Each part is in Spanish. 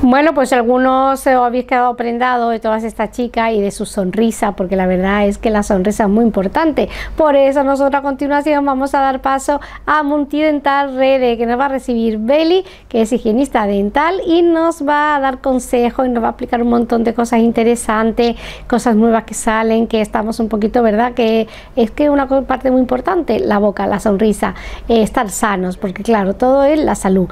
Bueno, pues algunos habéis quedado prendados de todas estas chicas y de su sonrisa, porque la verdad es que la sonrisa es muy importante. Por eso nosotros a continuación vamos a dar paso a Multidental Rede, que nos va a recibir Beli, que es higienista dental, y nos va a dar consejos y nos va a explicar un montón de cosas interesantes, cosas nuevas que salen, que estamos un poquito, ¿verdad? Que es que una parte muy importante, la boca, la sonrisa, estar sanos, porque claro, todo es la salud,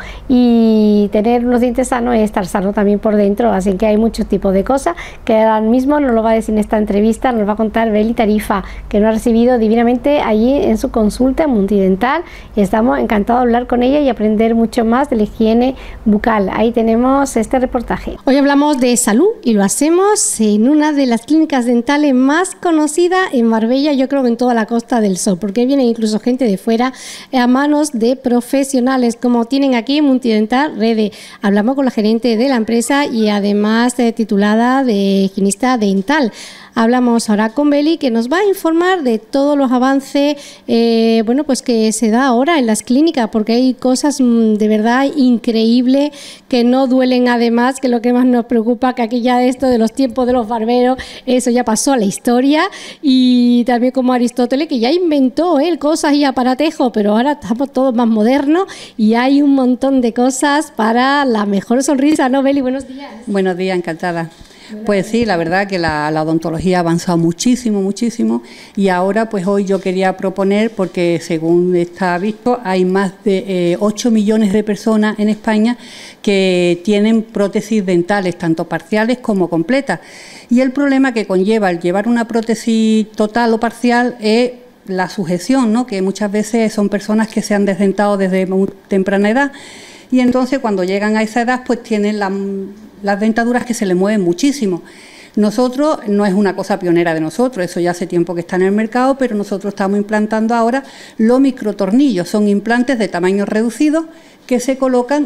y tener unos dientes sanos es estar sano también por dentro, así que hay muchos tipos de cosas que ahora mismo nos lo va a decir en esta entrevista, nos va a contar Beli Tarifa, que nos ha recibido divinamente allí en su consulta en Multidental, y estamos encantados de hablar con ella y aprender mucho más de la higiene bucal. Ahí tenemos este reportaje. Hoy hablamos de salud y lo hacemos en una de las clínicas dentales más conocidas en Marbella, yo creo que en toda la Costa del Sol, porque viene incluso gente de fuera a manos de profesionales como tienen aquí Multidental Rede. Hablamos con la gerente de la empresa y además titulada de higienista dental. Hablamos ahora con Beli, que nos va a informar de todos los avances bueno, pues que se da ahora en las clínicas, porque hay cosas de verdad increíbles que no duelen, además, que lo que más nos preocupa, que aquí ya esto de los tiempos de los barberos, eso ya pasó a la historia, y también como Aristóteles, que ya inventó cosas y aparatejos, pero ahora estamos todos más modernos y hay un montón de cosas para la mejor sonrisa, ¿no, Beli? Buenos días. Buenos días, encantada. Pues sí, la verdad que la odontología ha avanzado muchísimo, muchísimo, y ahora pues hoy yo quería proponer, porque según está visto, hay más de 8 millones de personas en España que tienen prótesis dentales, tanto parciales como completas, y el problema que conlleva el llevar una prótesis total o parcial es la sujeción, ¿no? Que muchas veces son personas que se han desdentado desde muy temprana edad, y entonces cuando llegan a esa edad pues tienen las dentaduras que se le mueven muchísimo. Nosotros, no es una cosa pionera de nosotros, eso ya hace tiempo que está en el mercado, pero nosotros estamos implantando ahora los microtornillos. Son implantes de tamaño reducido que se colocan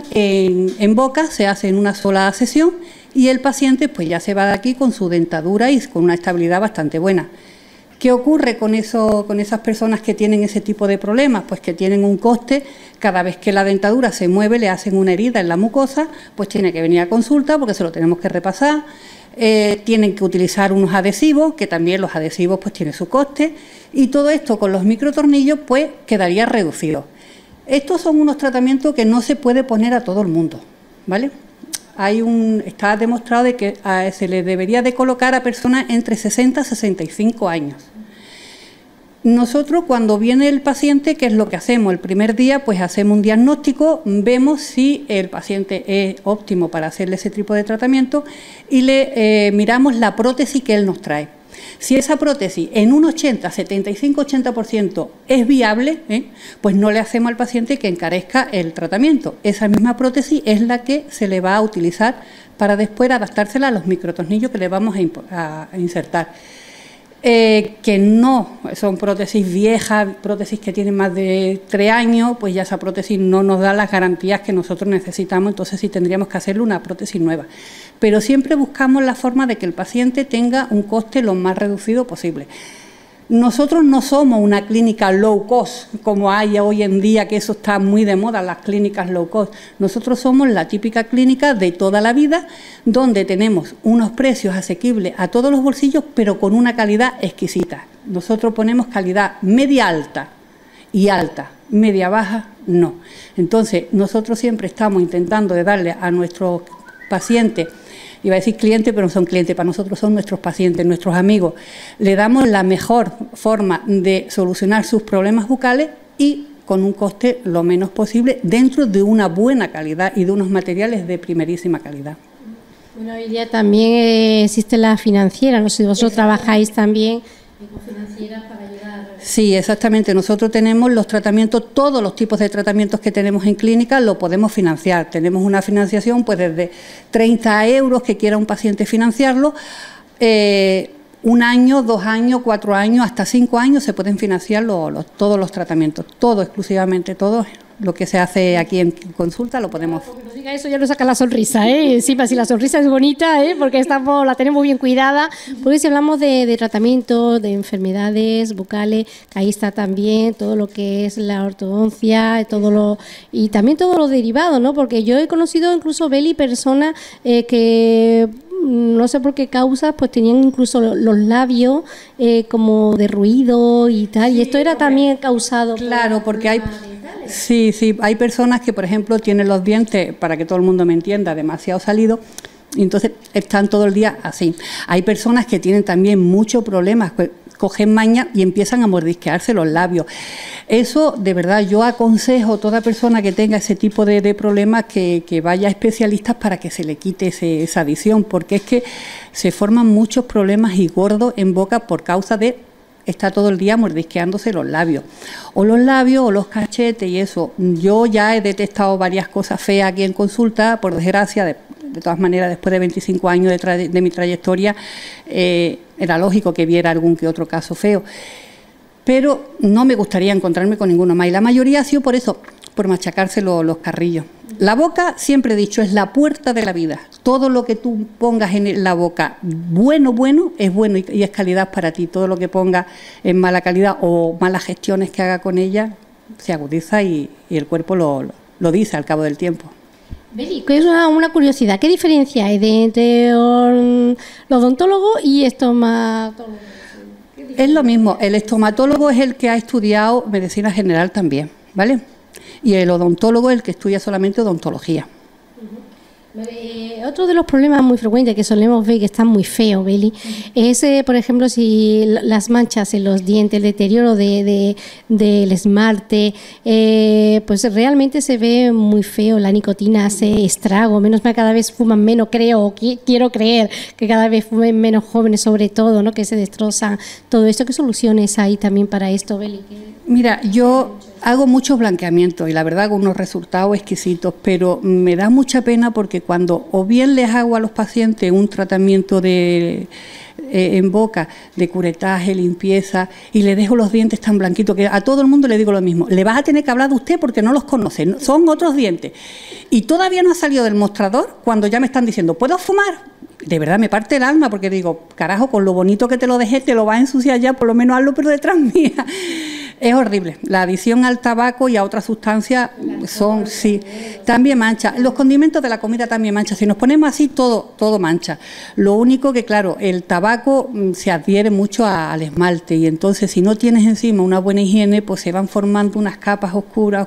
en boca, se hace en una sola sesión, y el paciente pues ya se va de aquí con su dentadura y con una estabilidad bastante buena. ¿Qué ocurre con esas personas que tienen ese tipo de problemas? Pues que tienen un coste, cada vez que la dentadura se mueve, le hacen una herida en la mucosa, pues tiene que venir a consulta porque se lo tenemos que repasar, tienen que utilizar unos adhesivos, que también los adhesivos pues tienen su coste, y todo esto con los microtornillos pues quedaría reducido. Estos son unos tratamientos que no se puede poner a todo el mundo, ¿vale? Está demostrado de que se le debería de colocar a personas entre 60 y 65 años. Nosotros, cuando viene el paciente, ¿qué es lo que hacemos? El primer día pues hacemos un diagnóstico, vemos si el paciente es óptimo para hacerle ese tipo de tratamiento y le miramos la prótesis que él nos trae. Si esa prótesis en un 80, 75, 80% es viable, pues no le hacemos al paciente que encarezca el tratamiento. Esa misma prótesis es la que se le va a utilizar para después adaptársela a los microtornillos que le vamos a insertar. Que no son prótesis viejas, prótesis que tienen más de 3 años, pues ya esa prótesis no nos da las garantías que nosotros necesitamos, entonces sí tendríamos que hacerle una prótesis nueva. Pero siempre buscamos la forma de que el paciente tenga un coste lo más reducido posible. Nosotros no somos una clínica low cost, como hay hoy en día, que eso está muy de moda, las clínicas low cost. Nosotros somos la típica clínica de toda la vida, donde tenemos unos precios asequibles a todos los bolsillos, pero con una calidad exquisita. Nosotros ponemos calidad media alta y alta, media baja no. Entonces, nosotros siempre estamos intentando de darle a nuestros pacientes, iba a decir clientes, pero no son clientes, para nosotros son nuestros pacientes, nuestros amigos. Le damos la mejor forma de solucionar sus problemas bucales y con un coste lo menos posible, dentro de una buena calidad y de unos materiales de primerísima calidad. Bueno, hoy día también existe la financiera, no sé si vosotros trabajáis también con financieras para ayudar. Sí, exactamente. Nosotros tenemos los tratamientos, todos los tipos de tratamientos que tenemos en clínica lo podemos financiar. Tenemos una financiación pues desde 30 euros que quiera un paciente financiarlo, 1 año, 2 años, 4 años, hasta 5 años se pueden financiar todos los tratamientos, todo exclusivamente, todos lo que se hace aquí en consulta lo podemos... Porque nos diga eso ya nos saca la sonrisa, ¿eh? Sí, si la sonrisa es bonita, ¿eh? Porque la tenemos bien cuidada. Porque si hablamos de tratamiento, de enfermedades bucales, que ahí está también todo lo que es la ortodoncia, y también todo lo derivado, ¿no? Porque yo he conocido incluso, Beli, personas que... no sé por qué causas, pues tenían incluso los labios como de ruido y tal, y esto era también causado... Claro, porque hay... Sí, hay personas que, por ejemplo, tienen los dientes, para que todo el mundo me entienda, demasiado salidos, y entonces están todo el día así. Hay personas que tienen también muchos problemas, pues, cogen maña y empiezan a mordisquearse los labios. Eso, de verdad, yo aconsejo a toda persona que tenga ese tipo de problemas que vaya a especialistas para que se le quite esa adicción, porque es que se forman muchos problemas y gordos en boca por causa de está todo el día mordisqueándose los labios, o los cachetes y eso. Yo ya he detectado varias cosas feas aquí en consulta, por desgracia, de todas maneras, después de 25 años de mi trayectoria, era lógico que viera algún que otro caso feo, pero no me gustaría encontrarme con ninguno más, y la mayoría ha sido por eso, por machacarse los carrillos. La boca, siempre he dicho, es la puerta de la vida. Todo lo que tú pongas en la boca bueno es bueno y es calidad para ti. Todo lo que pongas en mala calidad o malas gestiones que haga con ella se agudiza y el cuerpo lo dice al cabo del tiempo. Beli, que es una curiosidad, ¿qué diferencia hay entre el odontólogo y estomatólogo? Es lo mismo, el estomatólogo es el que ha estudiado medicina general también, ¿vale? Y el odontólogo es el que estudia solamente odontología. Otro de los problemas muy frecuentes que solemos ver, que están muy feos, Beli, es, por ejemplo, si las manchas en los dientes, el deterioro del esmalte, pues realmente se ve muy feo. La nicotina hace estrago, menos mal cada vez fuman menos, quiero creer que cada vez fumen menos jóvenes, sobre todo, ¿no? Que se destrozan todo esto. ¿Qué soluciones hay también para esto, Beli? Mira, yo hago muchos blanqueamientos y la verdad con unos resultados exquisitos, pero me da mucha pena porque cuando o bien les hago a los pacientes un tratamiento en boca de curetaje, limpieza, y le dejo los dientes tan blanquitos que a todo el mundo le digo lo mismo: le vas a tener que hablar de usted porque no los conoce, son otros dientes. Y todavía no ha salido del mostrador cuando ya me están diciendo, ¿puedo fumar? De verdad me parte el alma porque digo, carajo, con lo bonito que te lo dejé, te lo vas a ensuciar ya, por lo menos hazlo pero detrás mía. Es horrible. La adicción al tabaco y a otras sustancias sí, también mancha. Los condimentos de la comida también mancha. Si nos ponemos así, todo mancha. Lo único que, claro, el tabaco se adhiere mucho al esmalte y entonces si no tienes encima una buena higiene, pues se van formando unas capas oscuras,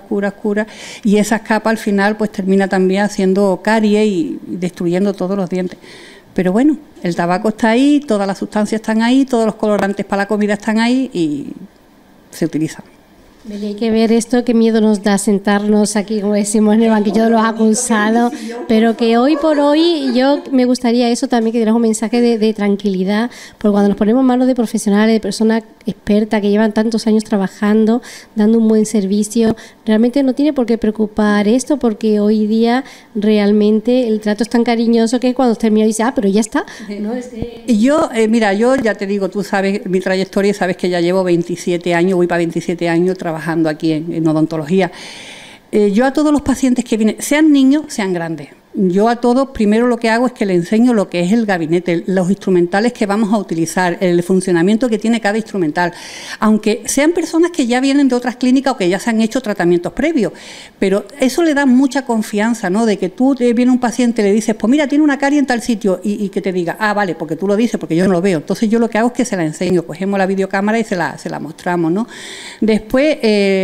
y esas capas al final pues termina también haciendo caries y destruyendo todos los dientes. Pero bueno, el tabaco está ahí, todas las sustancias están ahí, todos los colorantes para la comida están ahí y se utilizan. Hay que ver esto, qué miedo nos da sentarnos aquí, como decimos, en el banquillo de los acusados, pero que hoy por hoy yo me gustaría eso también, que dieras un mensaje de tranquilidad, porque cuando nos ponemos en manos de profesionales, de personas expertas que llevan tantos años trabajando, dando un buen servicio, realmente no tiene por qué preocupar esto, porque hoy día realmente el trato es tan cariñoso que cuando termina dice, pero ya está. ¿No? Mira, yo ya te digo, tú sabes mi trayectoria, sabes que ya llevo 27 años, voy para 27 años trabajando aquí en odontología. Yo a todos los pacientes que vienen, sean niños, sean grandes, yo a todos primero lo que hago es que les enseño lo que es el gabinete, los instrumentales que vamos a utilizar, el funcionamiento que tiene cada instrumental, aunque sean personas que ya vienen de otras clínicas o que ya se han hecho tratamientos previos, pero eso le da mucha confianza, ¿no? De que tú viene un paciente y le dices, pues mira, tiene una carie en tal sitio y que te diga, vale, porque tú lo dices, porque yo no lo veo. Entonces yo lo que hago es que se la enseño, cogemos la videocámara y se la mostramos, ¿no? Después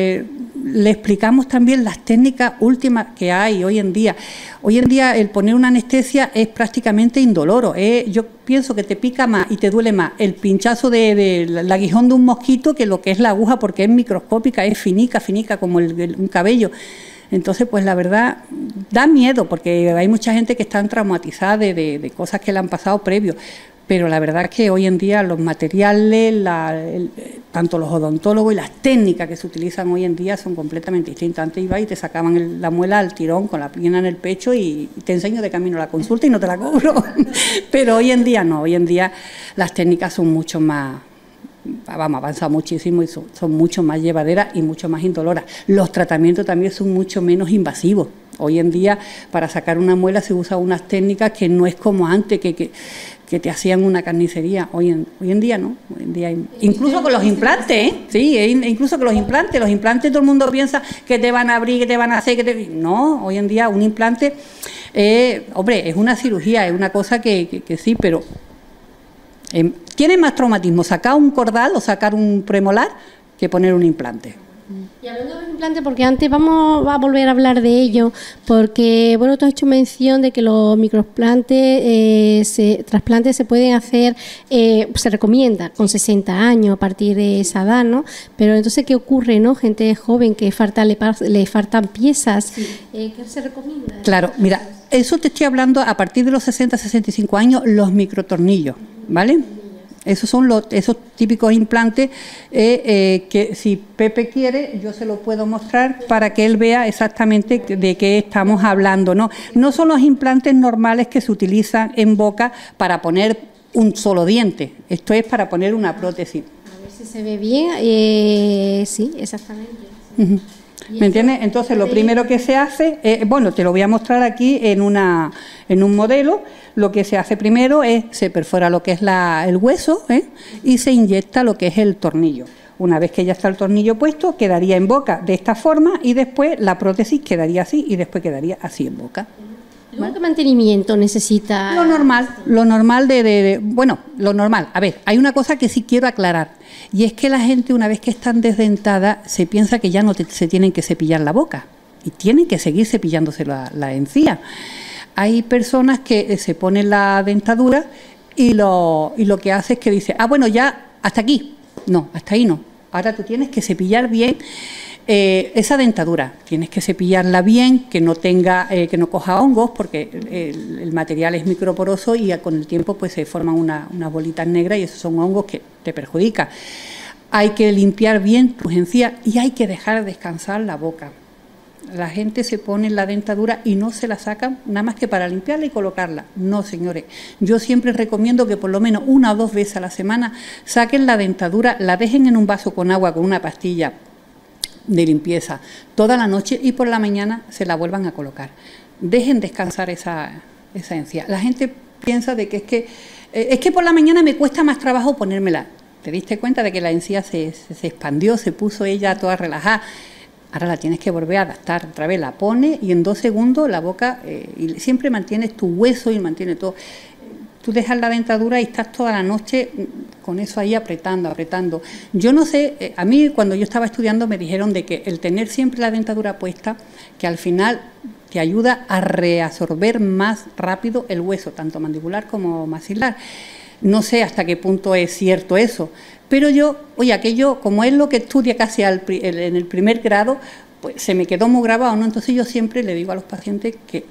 le explicamos también las técnicas últimas que hay hoy en día. Hoy en día el poner una anestesia es prácticamente indoloro. Yo pienso que te pica más y te duele más el pinchazo del aguijón de un mosquito que lo que es la aguja, porque es microscópica, es finica como un cabello. Entonces, pues la verdad, da miedo, porque hay mucha gente que está traumatizada de cosas que le han pasado previo. Pero la verdad es que hoy en día los materiales, tanto los odontólogos y las técnicas que se utilizan hoy en día son completamente distintas. Antes iba y te sacaban la muela al tirón con la piña en el pecho y te enseño de camino la consulta y no te la cobro. Pero hoy en día no, hoy en día las técnicas son mucho más vamos, avanza muchísimo y son mucho más llevaderas y mucho más indoloras. Los tratamientos también son mucho menos invasivos. Hoy en día, para sacar una muela se usan unas técnicas que no es como antes, que te hacían una carnicería. Hoy en día no. Hoy en día incluso con los implantes, ¿eh? Sí, incluso con los implantes todo el mundo piensa que te van a abrir, que te van a hacer, no, hoy en día un implante, hombre, es una cirugía, es una cosa que sí, pero tiene más traumatismo sacar un cordal o sacar un premolar que poner un implante. Y hablando de los implantes, porque antes vamos a volver a hablar de ello, porque bueno, tú has hecho mención de que los microimplantes, trasplantes se pueden hacer, se recomienda con 60 años a partir de esa edad, ¿no? Pero entonces, ¿qué ocurre, no? Gente joven que le faltan piezas, sí. ¿Qué se recomienda? Claro, mira, eso te estoy hablando a partir de los 60-65 años, los microtornillos, ¿vale? Esos son esos típicos implantes que si Pepe quiere, yo se lo puedo mostrar para que él vea exactamente de qué estamos hablando, ¿no? No son los implantes normales que se utilizan en boca para poner un solo diente. Esto es para poner una prótesis. A ver si se ve bien. Sí, exactamente. Uh-huh. ¿Me entiendes? Entonces, lo primero que se hace, bueno, te lo voy a mostrar aquí en un modelo. Lo que se hace primero es, se perfora lo que es el hueso, y se inyecta lo que es el tornillo. Una vez que ya está el tornillo puesto, quedaría en boca de esta forma y después la prótesis quedaría así y después quedaría así en boca. ¿Qué mantenimiento necesita? Lo normal bueno, lo normal. A ver, hay una cosa que sí quiero aclarar, y es que la gente una vez que están desdentadas se piensa que ya no se tienen que cepillar la boca y tienen que seguir cepillándose la encía. Hay personas que se ponen la dentadura y lo que hace es que dice, bueno, ya hasta aquí. No, hasta ahí no. Ahora tú tienes que cepillar bien esa dentadura, tienes que cepillarla bien, que no que no coja hongos, porque el material es microporoso y con el tiempo pues se forman unas bolitas negras y esos son hongos que te perjudican. Hay que limpiar bien tus encías y hay que dejar descansar la boca. La gente se pone la dentadura y no se la sacan nada más que para limpiarla y colocarla. No, señores, yo siempre recomiendo que por lo menos 1 o 2 veces a la semana saquen la dentadura, la dejen en un vaso con agua, con una pastilla de limpieza toda la noche y por la mañana se la vuelvan a colocar. Dejen descansar esa encía. La gente piensa de que es que por la mañana me cuesta más trabajo ponérmela. ¿Te diste cuenta de que la encía se expandió, se puso ella toda relajada? Ahora la tienes que volver a adaptar otra vez, la pones y en 2 segundos la boca, y siempre mantienes tu hueso y mantiene todo. Tú dejas la dentadura y estás toda la noche con eso ahí apretando. Yo no sé, a mí cuando yo estaba estudiando me dijeron de que el tener siempre la dentadura puesta, que al final te ayuda a reabsorber más rápido el hueso, tanto mandibular como maxilar. No sé hasta qué punto es cierto eso, pero yo, oye, aquello, como es lo que estudia casi en el primer grado, pues se me quedó muy grabado, ¿no? Entonces yo siempre le digo a los pacientes que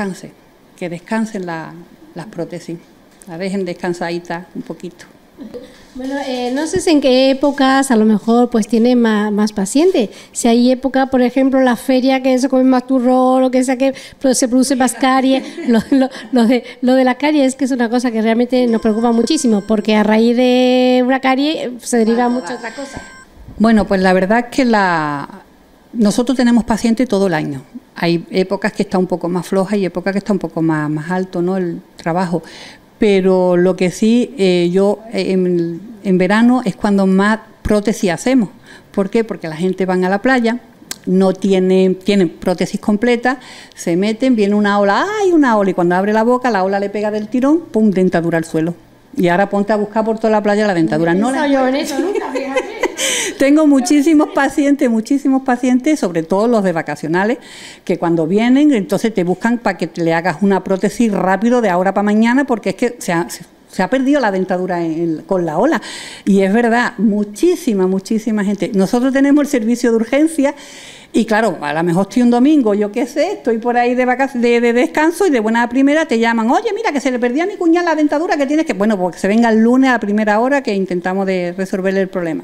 descansen las prótesis. La dejen descansadita un poquito. Bueno, no sé si en qué épocas a lo mejor pues tiene más pacientes. Si hay época, por ejemplo, la feria que se come más turrón o que sea que se produce más caries. Lo de la carie es que es una cosa que realmente nos preocupa muchísimo, porque a raíz de una carie se deriva mucha otra cosa. Bueno, pues la verdad es que nosotros tenemos pacientes todo el año. Hay épocas que está un poco más floja y épocas que está un poco más alto, ¿no?, el trabajo. Pero lo que sí, yo en verano es cuando más prótesis hacemos. ¿Por qué? Porque la gente van a la playa, no tienen prótesis completa, se meten, viene una ola, y cuando abre la boca, la ola le pega del tirón, pum, dentadura al suelo. Y ahora ponte a buscar por toda la playa la dentadura. No yo en eso nunca, fíjate. Tengo muchísimos pacientes, sobre todo los de vacacionales, que cuando vienen, entonces te buscan para que le hagas una prótesis rápido de ahora para mañana, porque es que se ha perdido la dentadura con la ola. Y es verdad, muchísima gente. Nosotros tenemos el servicio de urgencia y claro, a lo mejor estoy un domingo, yo qué sé, estoy por ahí de descanso y de buena primera te llaman, oye, mira, que se le perdía a mi cuñada la dentadura que tienes que... Bueno, pues que se venga el lunes a la primera hora que intentamos de resolverle el problema.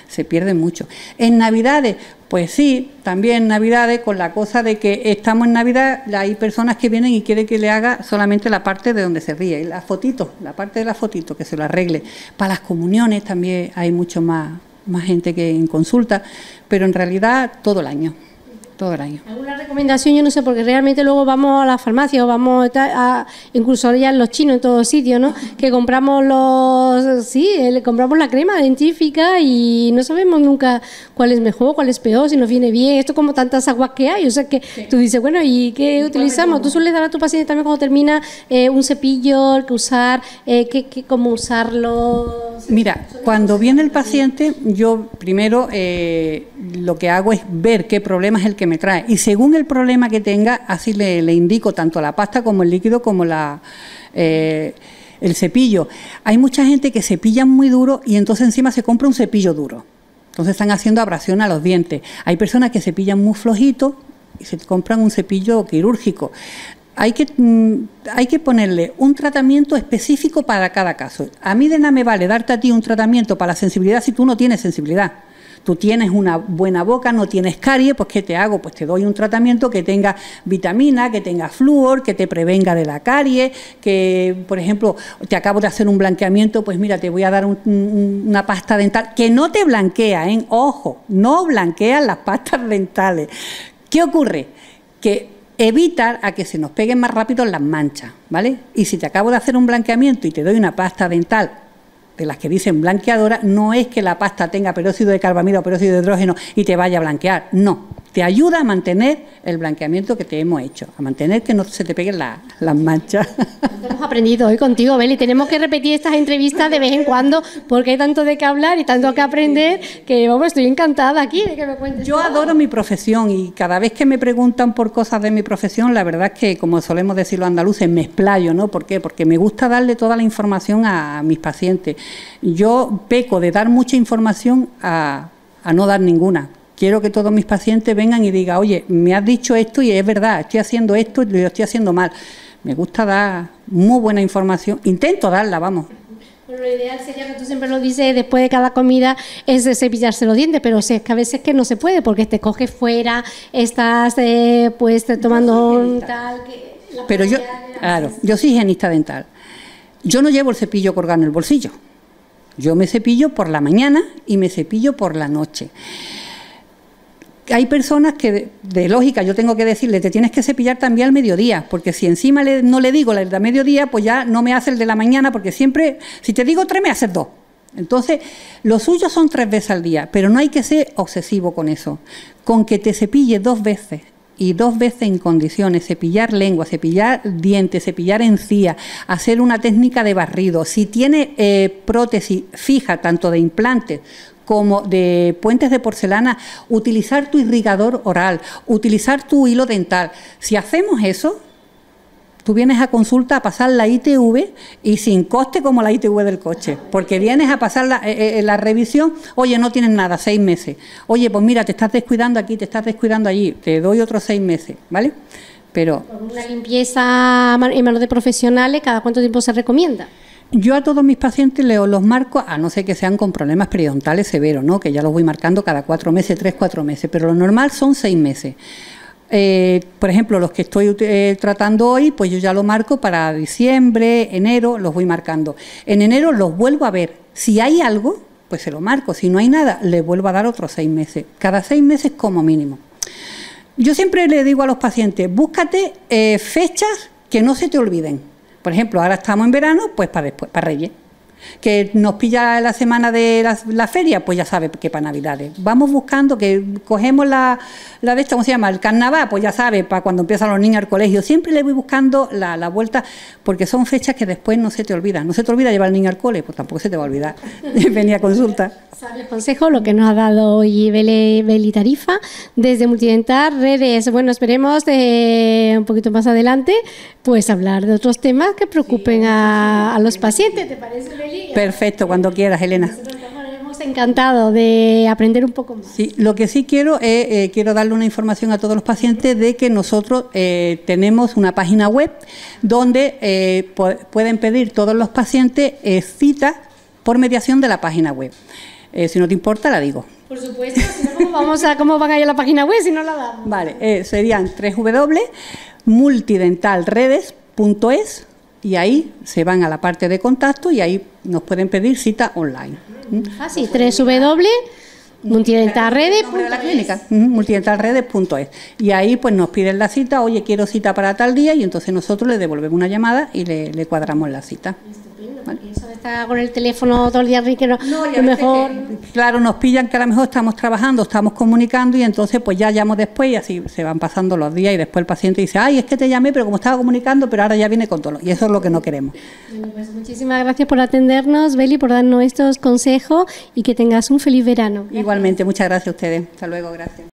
se pierde mucho. En Navidades, pues sí, también en Navidades, con la cosa de que estamos en Navidad, hay personas que vienen y quieren que le haga solamente la parte de donde se ríe, la fotito, la parte de la fotito, que se lo arregle. Para las comuniones también hay mucho más gente que en consulta, pero en realidad todo el año. Todo el año. ¿Alguna recomendación? Yo no sé, porque realmente luego vamos a la farmacia o vamos incluso ya en los chinos, en todos sitios, ¿no? Que compramos compramos la crema dentífrica y no sabemos nunca cuál es mejor, cuál es peor, si nos viene bien. Esto como tantas aguas que hay, o sea que sí. Tú dices, bueno, ¿y qué utilizamos? ¿Tú sueles dar a tu paciente también cuando termina un cepillo, que usar, cómo usarlo? Mira, cuando viene el paciente, yo primero lo que hago es ver qué problema es el que me trae y según el problema que tenga, así le indico tanto la pasta como el líquido como el cepillo. Hay mucha gente que cepilla muy duro y entonces encima se compra un cepillo duro. Entonces están haciendo abrasión a los dientes. Hay personas que cepillan muy flojito y se compran un cepillo quirúrgico. Hay que ponerle un tratamiento específico para cada caso. A mí de nada me vale darte a ti un tratamiento para la sensibilidad si tú no tienes sensibilidad. Tú tienes una buena boca, no tienes caries, pues ¿qué te hago? Pues te doy un tratamiento que tenga vitamina, que tenga flúor, que te prevenga de la caries, que, por ejemplo, te acabo de hacer un blanqueamiento, pues mira, te voy a dar una pasta dental que no te blanquea, ¿eh? Ojo, no blanquean las pastas dentales. ¿Qué ocurre? Que evitar a que se nos peguen más rápido las manchas, ¿vale? Y si te acabo de hacer un blanqueamiento y te doy una pasta dental de las que dicen blanqueadora, no es que la pasta tenga peróxido de carbamida o peróxido de hidrógeno y te vaya a blanquear, no. Te ayuda a mantener el blanqueamiento que te hemos hecho, a mantener que no se te peguen las manchas. Hemos aprendido hoy contigo, Beli. Tenemos que repetir estas entrevistas de vez en cuando porque hay tanto de qué hablar y tanto que aprender que, vamos, estoy encantada aquí de que me cuentes. Yo adoro mi profesión y cada vez que me preguntan por cosas de mi profesión, la verdad es que, como solemos decir los andaluces, me explayo, ¿no? ¿Por qué? Porque me gusta darle toda la información a mis pacientes. Yo peco de dar mucha información a no dar ninguna. Quiero que todos mis pacientes vengan y digan, oye, me has dicho esto y es verdad, estoy haciendo esto y lo estoy haciendo mal. Me gusta dar muy buena información, intento darla, vamos. Bueno, lo ideal sería, que tú siempre lo dices, después de cada comida es cepillarse los dientes, pero es que a veces que no se puede porque te coges fuera, estás pues tomando tal... Pero yo, claro, yo soy higienista dental. Yo no llevo el cepillo colgado en el bolsillo. Yo me cepillo por la mañana y me cepillo por la noche. Hay personas que, de lógica, yo tengo que decirle, te tienes que cepillar también al mediodía, porque si encima no le digo el de mediodía, pues ya no me hace el de la mañana, porque siempre, si te digo 3, me haces 2. Entonces, lo suyo son 3 veces al día, pero no hay que ser obsesivo con eso. Con que te cepille 2 veces, y 2 veces en condiciones, cepillar lengua, cepillar dientes, cepillar encías, hacer una técnica de barrido. Si tiene prótesis fija, tanto de implantes como de puentes de porcelana, utilizar tu irrigador oral, utilizar tu hilo dental. Si hacemos eso, tú vienes a consulta a pasar la ITV y sin coste como la ITV del coche, porque vienes a pasar la revisión, oye, no tienes nada, 6 meses. Oye, pues mira, te estás descuidando aquí, te estás descuidando allí, te doy otros 6 meses, ¿vale? Pero una limpieza en manos de profesionales, ¿cada cuánto tiempo se recomienda? Yo a todos mis pacientes los marco, a no ser que sean con problemas periodontales severos, ¿no? Que ya los voy marcando cada 4 meses, 3, 4 meses, pero lo normal son 6 meses. Por ejemplo, los que estoy tratando hoy, pues yo ya lo marco para diciembre, enero, los voy marcando. En enero los vuelvo a ver. Si hay algo, pues se lo marco. Si no hay nada, les vuelvo a dar otros 6 meses. Cada 6 meses como mínimo. Yo siempre le digo a los pacientes, búscate fechas que no se te olviden. Por ejemplo, ahora estamos en verano, pues para después, para Reyes. Que nos pilla la semana de la feria, pues ya sabe que para Navidades. Vamos buscando que cogemos la de esta, ¿cómo se llama? El carnaval, pues ya sabe, para cuando empiezan los niños al colegio. Siempre le voy buscando la vuelta, porque son fechas que después no se te olvidan. No se te olvida llevar al niño al cole, pues tampoco se te va a olvidar venir a consulta. Sabes consejo, lo que nos ha dado hoy Beli Tarifa desde Multidental Redes. Bueno, esperemos un poquito más adelante pues hablar de otros temas que preocupen a los pacientes. ¿Te parece, Beli? Perfecto, cuando quieras, Elena. Nosotros hemos encantado de aprender un poco más. Sí, lo que sí quiero es quiero darle una información a todos los pacientes de que nosotros tenemos una página web donde pueden pedir todos los pacientes citas por mediación de la página web. Si no te importa, la digo. Por supuesto, si no, ¿cómo van a ir a la página web si no la damos? Vale, serían www.multidentalredes.es y ahí se van a la parte de contacto y ahí nos pueden pedir cita online. Fácil, www.multidentalredes.es. Multidentalredes.es. Y ahí pues nos piden la cita, oye, quiero cita para tal día, y entonces nosotros le devolvemos una llamada y le cuadramos la cita. ¿Vale? Eso de estar con el teléfono todo el día, Enrique, lo mejor... Claro, nos pillan que a lo mejor estamos trabajando, estamos comunicando y entonces pues ya llamo después y así se van pasando los días y después el paciente dice, ay, es que te llamé, pero como estaba comunicando, pero ahora ya viene con dolor. Y eso es lo que no queremos. Bueno, pues muchísimas gracias por atendernos, Beli, por darnos estos consejos y que tengas un feliz verano. Igualmente, muchas gracias a ustedes. Hasta luego, gracias.